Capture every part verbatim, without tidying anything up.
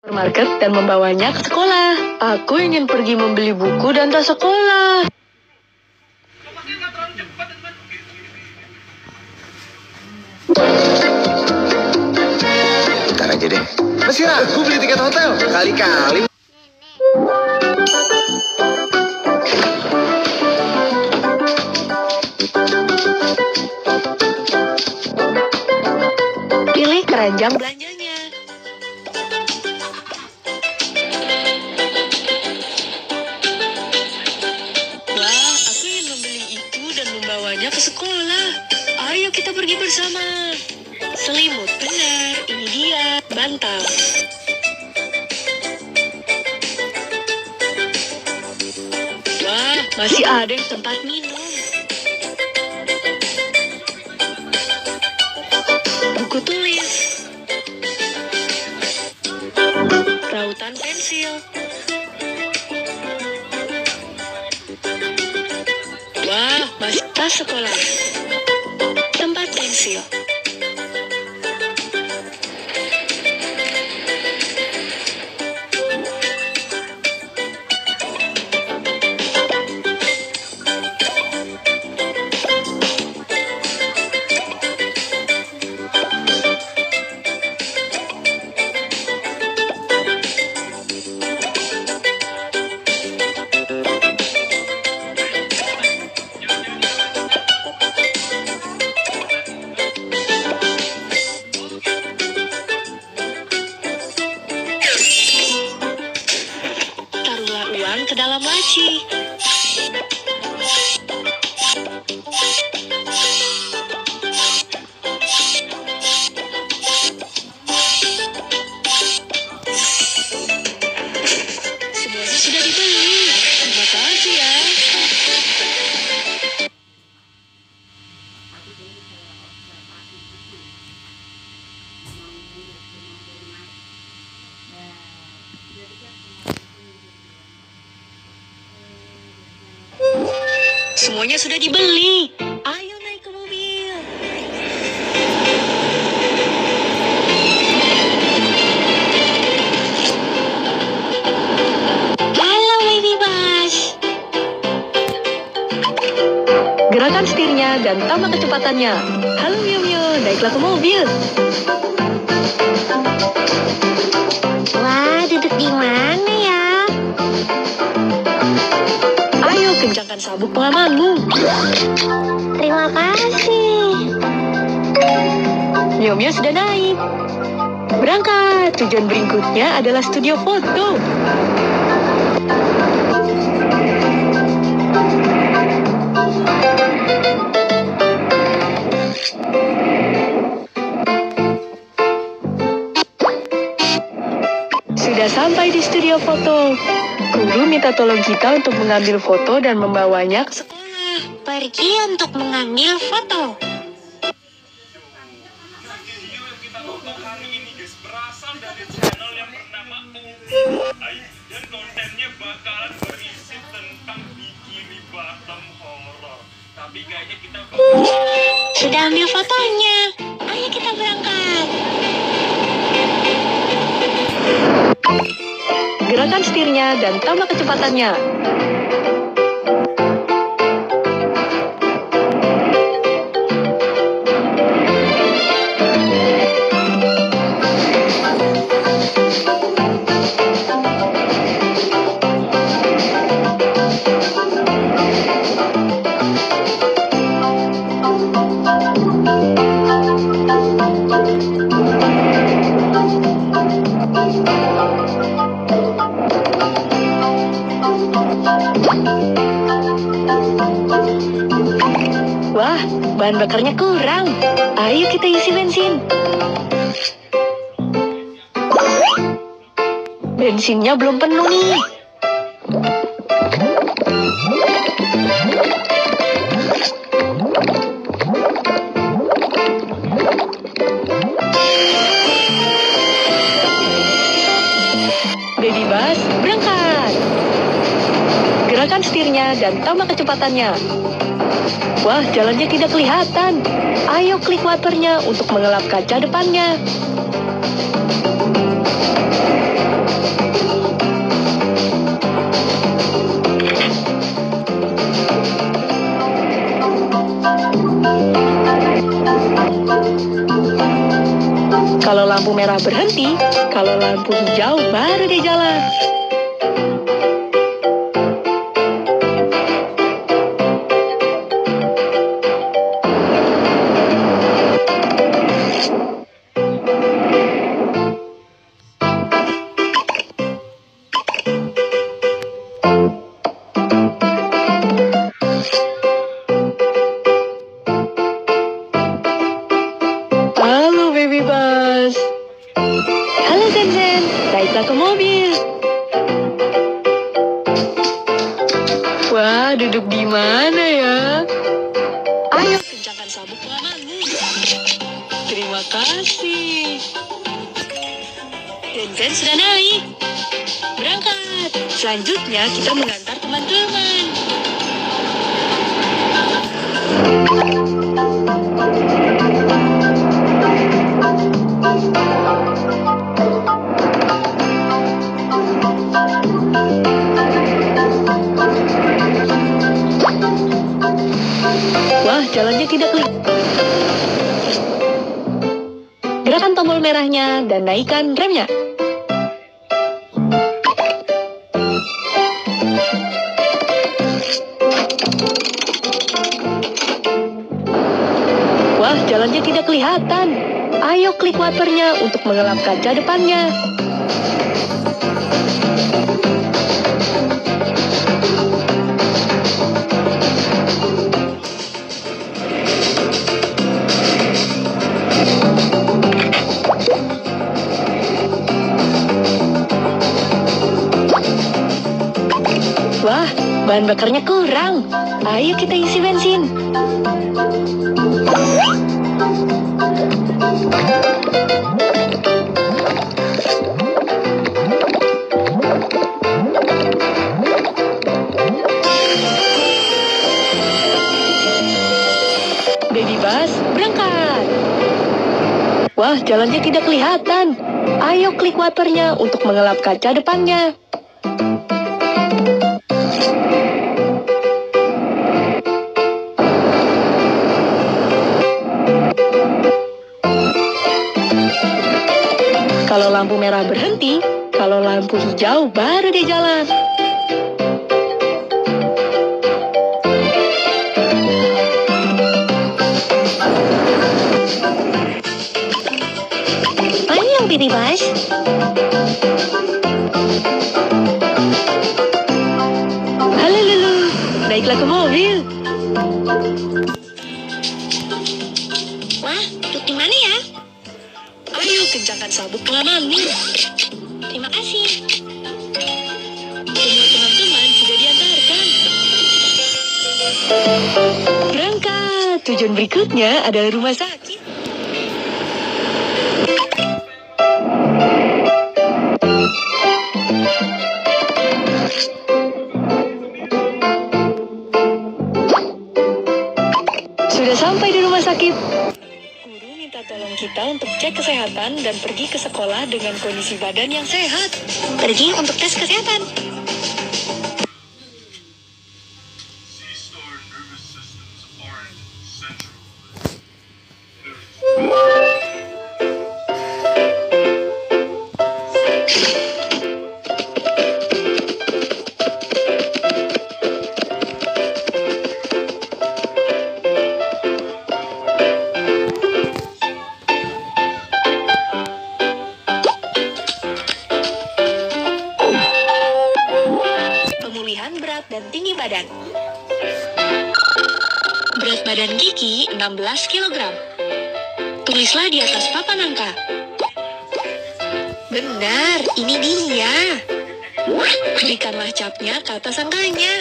supermarket dan membawanya ke sekolah. Aku ingin pergi membeli buku dan tas sekolah. Ntar aja deh. Masih ragu beli tiket hotel? Kali-kali. Pilih keranjang belanjanya. Wah, aku ingin membeli itu dan membawanya ke sekolah. Ayo kita pergi bersama. Selimut, benar, ini dia, bantal. Wah, masih ada yang tempat minum. Buku tulis. Rautan pensil. Wah, masih tas sekolah. Tempat pensil. Ke dalam laci. Semuanya sudah dibeli. Terima kasih ya. Semuanya sudah dibeli. Ayo naik ke mobil. Halo Baby Bus. Gerakan setirnya dan tambah kecepatannya. Halo Mio Mio, naiklah ke mobil. Wah, duduk di mana ya? Ayo kencangkan sabuk pengamanmu. Terima kasih. Mio Mio sudah naik. Berangkat. Tujuan berikutnya adalah studio foto. Sudah sampai di studio foto. Guru minta tolong kita untuk mengambil foto dan membawanya ke sekolah. Pergi untuk mengambil foto. Video yang kita tonton hari ini guys berasal dari channel yang bernama Uai dan kontennya bakalan berisi tentang bikini bottom horror. Tapi kayaknya kita Sudah ambil fotonya. Ayo kita berangkat. Gerakan setirnya dan tambah kecepatannya. Wah, bahan bakarnya kurang. Ayo kita isi bensin. Bensinnya belum penuh nih. Baby Bus, berangkat. Gerakan setirnya dan tambah kecepatannya. Wah, jalannya tidak kelihatan. Ayo klik waternya untuk mengelap kaca depannya. merah berhenti, kalau lampu hijau baru dia jalan. Halo Baby Bus. Halo Zen Zen, naiklah ke mobil. Wah, duduk di mana ya? Ayo kencangkan sabuk pengamanmu. Terima kasih. Zen Zen sudah naik. Berangkat. Selanjutnya kita mengantar teman-teman. Wah, jalannya tidak kelihatan. Gerakan tombol merahnya dan naikkan remnya. Wah, jalannya tidak kelihatan. Ayo klik wipernya untuk mengelap kaca depannya. Wah, bahan bakarnya kurang. Ayo kita isi bensin. Baby Bus, berangkat. Wah, jalannya tidak kelihatan. Ayo klik wipernya untuk mengelap kaca depannya. Kalau lampu merah berhenti, kalau lampu hijau baru dia jalan. Ayo Baby Bus. Halo Lulu, naiklah ke mobil. Wah, duduk di mana ya? Ayo kencangkan sabuk pengamanmu. Terima kasih. Semua teman-teman sudah diantarkan. Berangkat. Tujuan berikutnya adalah rumah sakit. Sudah sampai di rumah sakit. Guru minta tolong kita untuk cek kesehatan dan pergi ke sekolah dengan kondisi badan yang sehat. Pergi untuk tes kesehatan. C-Star nervous systems aren't central. Pemulihan berat dan tinggi badan. Berat badan Kiki enam belas kilogram. Tulislah di atas papan angka. Benar, ini dia. Berikanlah capnya ke atas angkanya.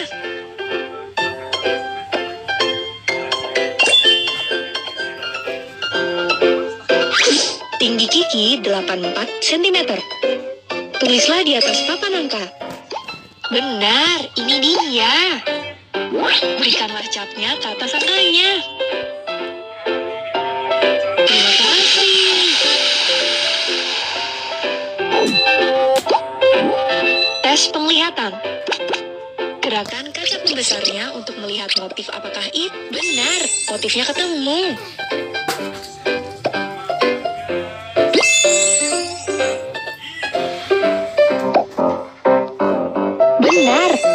Tinggi Kiki delapan puluh empat sentimeter. Tulislah di atas papan angka. Benar, ini dia. Berikanlah capnya ke atas angkanya. Terima kasih. Tes penglihatan. Gerakan kaca pembesarnya untuk melihat motif apakah itu. Benar, motifnya ketemu.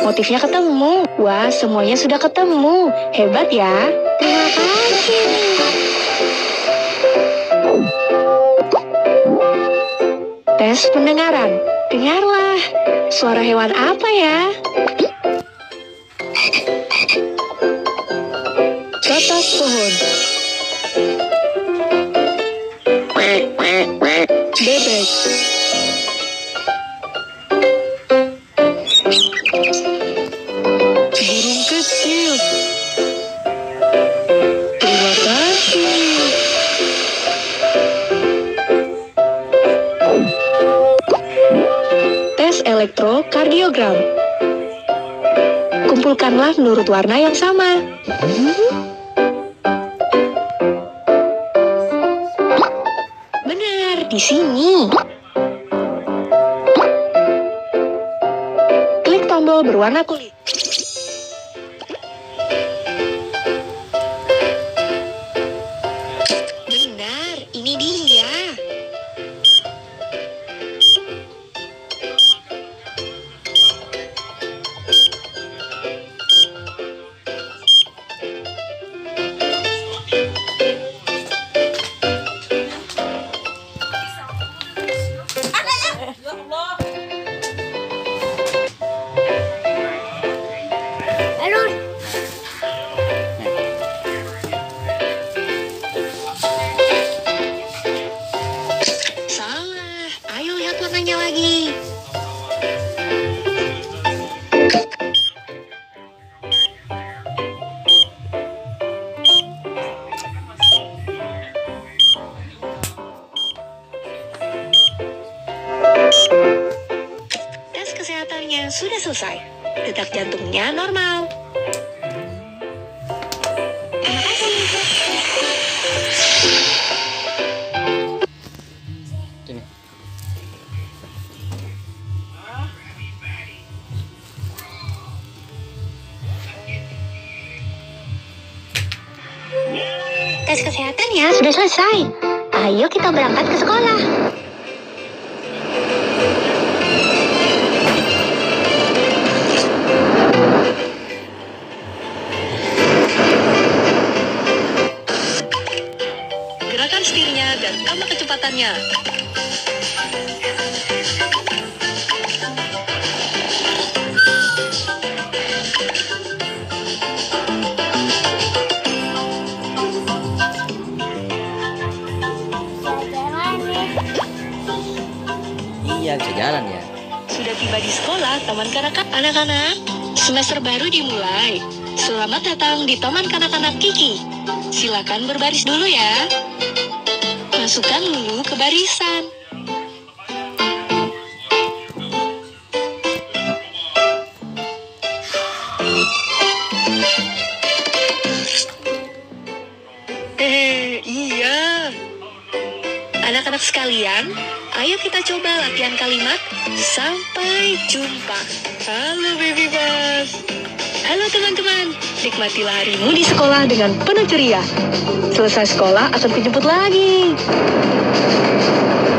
motifnya ketemu. Wah, semuanya sudah ketemu. Hebat ya. Terima kasih. Tes pendengaran. Dengarlah. Suara hewan apa ya? Batas pohon. Bebek. Burung kecil. Terima kasih. Tes elektrokardiogram. Kumpulkanlah menurut warna yang sama. Benar, di sini. Klik tombol berwarna kulit. Benar, ini dia. Salah, ayo lihat warnanya lagi. Tes kesehatannya sudah selesai. Detak jantungnya normal. Terima kasih. Sini. Tes kesehatannya sudah selesai. Ayo kita berangkat ke sekolah. Gerakan setirnya dan tambah kecepatannya. Iya, bisa jalan ya. Sudah tiba di sekolah, Taman Kanak-kanak. Anak-anak, semester baru dimulai. Selamat datang di Taman Kanak-kanak Kiki. Silakan berbaris dulu ya. Masukkan dulu ke barisan. Eh, iya. Anak-anak sekalian, ayo kita coba latihan kalimat sampai jumpa. Halo Baby Bus. Halo teman-teman, nikmatilah harimu di sekolah dengan penuh ceria. Selesai sekolah akan kejemput lagi.